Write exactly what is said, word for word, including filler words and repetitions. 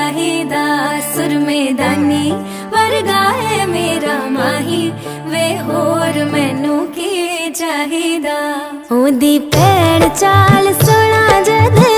चाहिदा, सुर मैदानी वर्गा है मेरा माही, वे होर मैनू की चाहिदा। ओदी पैड़ चाल सोना जद